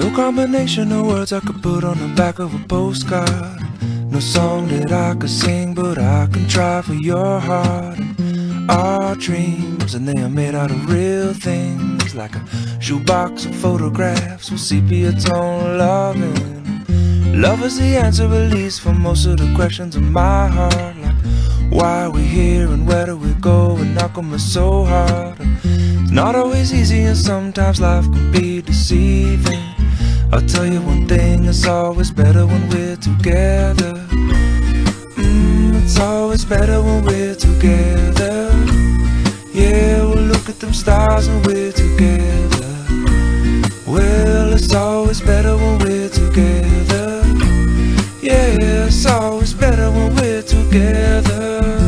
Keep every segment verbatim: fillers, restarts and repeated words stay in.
No combination of words I could put on the back of a postcard. No song that I could sing, but I can try for your heart. And our dreams, and they are made out of real things, like a shoebox of photographs with sepia tone loving. Love is the answer, at least, for most of the questions in my heart, like why are we here and where do we go, and how come it's so hard. And it's not always easy, and sometimes life can be deceiving. I'll tell you one thing, it's always better when we're together. Mm, it's always better when we're together. Yeah, we'll look at them stars when we're together. Well, it's always better when we're together. Yeah, it's always better when we're together.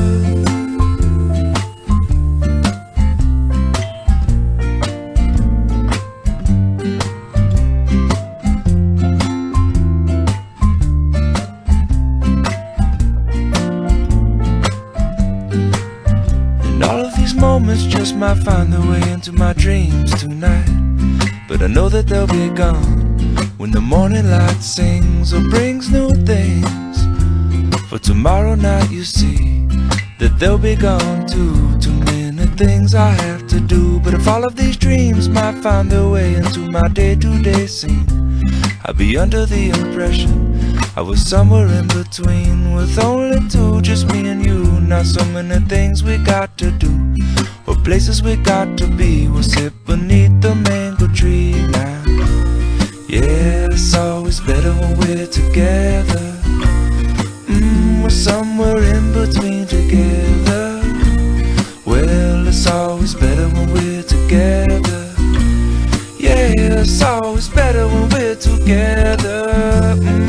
Moments just might find their way into my dreams tonight, but I know that they'll be gone when the morning light sings or brings new things. For tomorrow night you see that they'll be gone too. Too many things I have to do, but if all of these dreams might find their way into my day-to-day scene, I'd be under the impression I was somewhere in between, with only two, just me and you. Not so many things we got to do, or places we got to be. We'll sit beneath the mango tree now. Yeah, it's always better when we're together. Mm, we're somewhere in between together. Well, it's always better when we're together. Yeah, it's always better when we're together. Mm.